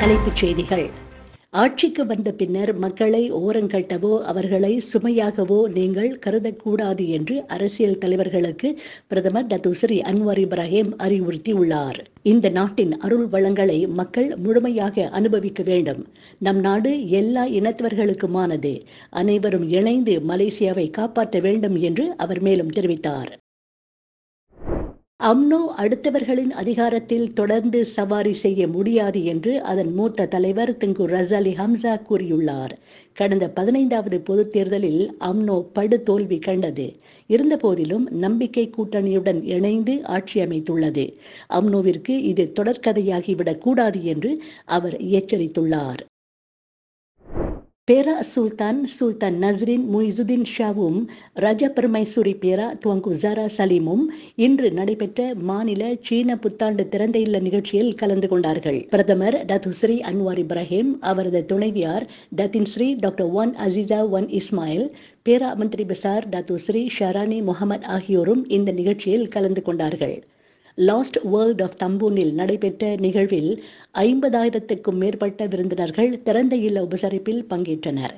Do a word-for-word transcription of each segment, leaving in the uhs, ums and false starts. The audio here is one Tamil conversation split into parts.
தலைப்புச் செய்திகள். ஆட்சிக்கு வந்த பின்னர் மக்களை ஓரங்கட்டவோ அவர்களை சுமையாகவோ நீங்கள் கருதக்கூடாது என்று அரசியல் தலைவர்களுக்கு பிரதமர் டாக்டர் ஸ்ரீ அன்வார் இப்ராஹிம் அறிவுறுத்தியுள்ளார். இந்த நாட்டின் அருள் வளங்களை மக்கள் முழுமையாக அனுபவிக்க வேண்டும். நம் நாடு எல்லா இனத்தவர்களுக்குமானது. அனைவரும் இணைந்து மலேசியாவை காப்பாற்ற வேண்டும் என்று அவர் மேலும் தெரிவித்தார். அம்னோ அடுத்தவர்களின் அதிகாரத்தில் தொடர்ந்து சவாரி செய்ய முடியாது என்று அதன் மூத்த தலைவர் திங்கு ரசாலி ஹம்சா கூறியுள்ளார். கடந்த பதினைந்தாவது பொதுத் தேர்தலில் அம்னோ படு தோல்வி கண்டது. இருந்தபோதிலும் நம்பிக்கை கூட்டணியுடன் இணைந்து ஆட்சி அமைத்துள்ளது. அம்னோவிற்கு இது தொடர்கதையாகிவிடக் கூடாது என்று அவர் எச்சரித்துள்ளார். பேரா சுல்தான் சுல்தான் நஸ்ரின் முய்சுதீன் ஷாவும் ராஜா பெருமைசூரி பேரா துவங்கு ஜாரா சலீமும் இன்று நடைபெற்ற மாநில சீன புத்தாண்டு திறந்த இல்ல நிகழ்ச்சியில் கலந்து கொண்டார்கள். பிரதமர் டாக்டர் ஸ்ரீ அன்வார் இப்ராஹிம், அவரது துணைவியார் doctor Seri doctor Wan Azizah Wan Ismail, Perak Menteri Besar doctor Seri Saarani Mohamad ஆகியோரும் இந்த நிகழ்ச்சியில் கலந்து கொண்டார்கள். லாஸ்ட் வேர்ல்ட் ஆஃப் தம்பூனில் நடைபெற்ற நிகழ்வில் ஐம்பதாயிரத்துக்கும் மேற்பட்ட விருந்தினர்கள் திறந்த இல்ல உபசரிப்பில் பங்கேற்றனர்.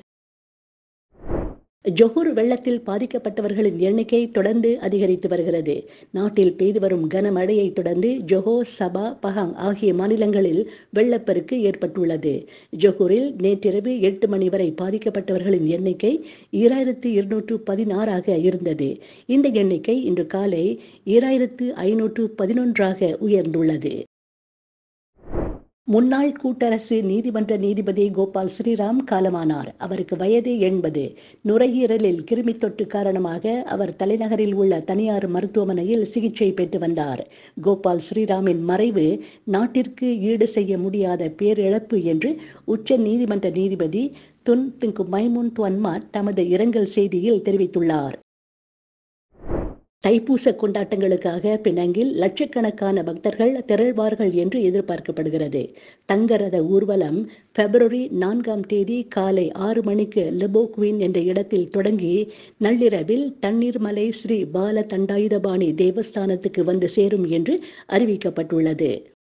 ஜொஹூர் வெள்ளத்தில் பாதிக்கப்பட்டவர்களின் எண்ணிக்கை தொடர்ந்து அதிகரித்து வருகிறது. நாட்டில் பெய்து வரும் கனமழையை தொடர்ந்து ஜொஹோர், சபா, பஹாங் ஆகிய மாநிலங்களில் வெள்ளப்பெருக்கு ஏற்பட்டுள்ளது. ஜொஹூரில் நேற்றிரவு எட்டு மணி வரை பாதிக்கப்பட்டவர்களின் எண்ணிக்கை ஈராயிரத்து இருநூற்று பதினாறாக இருந்தது. இந்த எண்ணிக்கை இன்று காலை ஈராயிரத்து ஐநூற்று பதினொன்றாக உயர்ந்துள்ளது. முன்னாள் கூட்டரசு நீதிமன்ற நீதிபதி கோபால் ஸ்ரீராம் காலமானார். அவருக்கு வயது எண்பது. நுரையீரலில் கிருமி தொற்று காரணமாக அவர் தலைநகரில் உள்ள தனியார் மருத்துவமனையில் சிகிச்சை பெற்று வந்தார். கோபால் ஸ்ரீராமின் மறைவு நாட்டிற்கு ஈடு செய்ய முடியாத பேரிழப்பு என்று உச்ச நீதிமன்ற நீதிபதி துன் திங்கு மைமுன் துவன்மாட் தமது இரங்கல் செய்தியில் தெரிவித்துள்ளார். தைப்பூச கொண்டாட்டங்களுக்காக பினாங்கில் லட்சக்கணக்கான பக்தர்கள் திரள்வார்கள் என்று எதிர்பார்க்கப்படுகிறது. தங்கரத ஊர்வலம் பிப்ரவரி நான்காம் தேதி காலை ஆறு மணிக்கு லெபோக்வின் என்ற இடத்தில் தொடங்கி நள்ளிரவில் தண்ணீர்மலை ஸ்ரீ பால தண்டாயுதபாணி தேவஸ்தானத்துக்கு வந்து சேரும் என்று அறிவிக்கப்பட்டுள்ளது.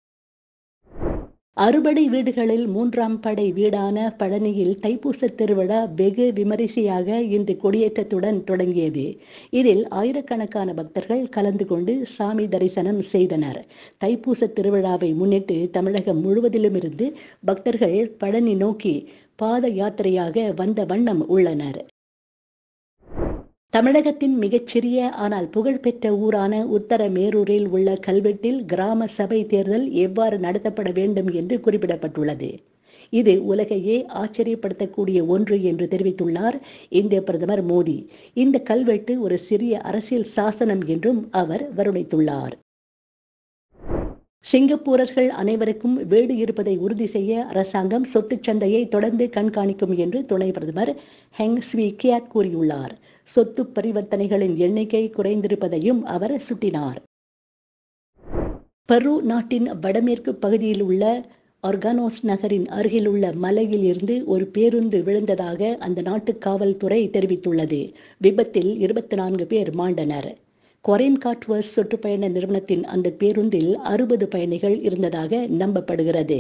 அறுபடை வீடுகளில் மூன்றாம் படை வீடான பழனியில் தைப்பூச திருவிழா வெகு விமரிசையாக இன்று கொடியேற்றத்துடன் தொடங்கியது. இதில் ஆயிரக்கணக்கான பக்தர்கள் கலந்து கொண்டு சாமி தரிசனம் செய்தனர். தைப்பூச திருவிழாவை முன்னிட்டு தமிழகம் முழுவதிலும் இருந்து பக்தர்கள் பழனி நோக்கி பாத யாத்திரையாக வந்த வண்ணம் உள்ளனர். தமிழகத்தின் மிகச்சிறிய ஆனால் புகழ்பெற்ற ஊரான உத்தரமேரூரில் உள்ள கல்வெட்டில் கிராம சபை தேர்தல் எவ்வாறு நடத்தப்பட வேண்டும் என்று குறிப்பிடப்பட்டுள்ளது. இது உலகையே ஆச்சரியப்படுத்தக்கூடிய ஒன்று என்று தெரிவித்துள்ளார் இந்திய பிரதமர் மோடி. இந்த கல்வெட்டு ஒரு சிறிய அரசியல் சாசனம் என்றும் அவர் வருணித்துள்ளார். சிங்கப்பூரர்கள் அனைவருக்கும் வீடு இருப்பதை உறுதி செய்ய அரசாங்கம் சொத்து சந்தையை தொடர்ந்து கண்காணிக்கும் என்று துணை பிரதமர் ஹெங் ஸ்வி கியாட் கூறியுள்ளார். சொத்து பரிவர்த்தனைகளின் எண்ணிக்கை குறைந்திருப்பதையும் அவர் சுட்டினார். பெரு நாட்டின் வடமேற்கு பகுதியில் உள்ள ஆர்கானோஸ் நகரின் அருகில் உள்ள மலையில் இருந்து ஒரு பேருந்து விழுந்ததாக அந்த நாட்டு காவல்துறை தெரிவித்துள்ளது. விபத்தில் இருபத்தி நான்கு பேர் மாண்டனர். கொரின் காட்வர்ஸ் சுற்றுப்பயண நிறுவனத்தின் அந்த பேருந்தில் அறுபது பயணிகள் இருந்ததாக நம்பப்படுகிறது.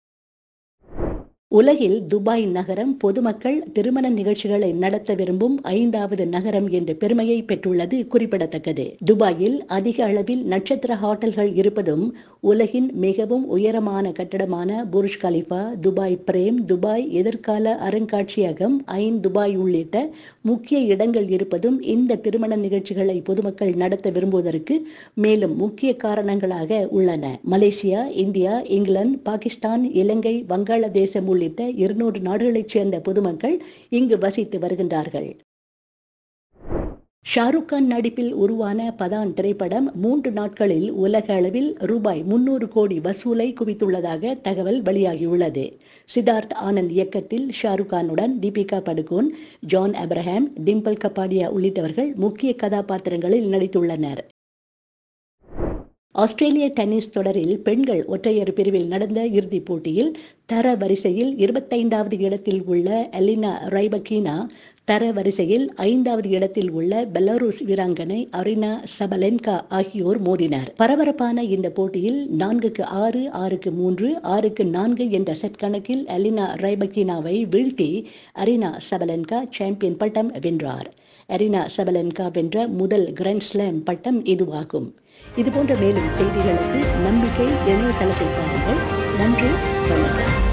உலகில் துபாய் நகரம் பொதுமக்கள் திருமண நிகழ்ச்சிகளை நடத்த விரும்பும் ஐந்தாவது நகரம் என்ற பெருமையை பெற்றுள்ளது குறிப்பிடத்தக்கது. துபாயில் அதிக அளவில் நட்சத்திர ஹோட்டல்கள் இருப்பதும் உலகின் மிகவும் உயரமான கட்டடமான Burj Khalifa, Dubai Frame, Dubai எதிர்கால அருங்காட்சியகம், ஐன் துபாய் உள்ளிட்ட முக்கிய இடங்கள் இருப்பதும் இந்த திருமண நிகழ்ச்சிகளை பொதுமக்கள் நடத்த விரும்புவதற்கு மேலும் முக்கிய காரணங்களாக உள்ளன. Malaysia, India, England, Pakistan, Ilangai, Vangaladesam உள்ளிட்ட இருநூறு நாடுகளைச் சேர்ந்த பொதுமக்கள் இங்கு வசித்து வருகின்றார்கள். ஷாருக் கான் நடிப்பில் உருவான பதான் திரைப்படம் மூன்று நாட்களில் உலக அளவில் ரூபாய் முன்னூறு கோடி வசூலை குவித்துள்ளதாக தகவல் வெளியாகியுள்ளது. சித்தார்த் ஆனந்த் இயக்கத்தில் ஷாருக் கானுடன் தீபிகா படுகோன், ஜான் அப்ரஹாம், டிம்பிள் கபாடியா உள்ளிட்டவர்கள் முக்கிய கதாபாத்திரங்களில் நடித்துள்ளனர். ஆஸ்திரேலிய டென்னிஸ் தொடரில் பெண்கள் ஒற்றையர் பிரிவில் நடந்த இறுதிப் போட்டியில் தர வரிசையில் இருபத்தைந்தாவது இடத்தில் உள்ள எலினா ரைபகினா தர வரிசையில் ஐந்தாவது இடத்தில் உள்ள பெலாருஸ் வீராங்கனை அரினா சபலென்கா ஆகியோர் மோதினர். பரபரப்பான இந்த போட்டியில் நான்குக்கு ஆறு, ஆறுக்கு மூன்று, ஆறுக்கு நான்கு என்ற செட் கணக்கில் எலினா ரைபகினாவை வீழ்த்தி அரினா சபலென்கா சாம்பியன் பட்டம் வென்றார். அரினா சபலென்கா வென்ற முதல் கிராண்ட் ஸ்லாம் பட்டம் இதுவாகும். இதுபோன்ற மேலும் செய்திகளுக்கு நம்பிக்கை இணையதளத்தை பாருங்கள். நன்றி, வணக்கம்.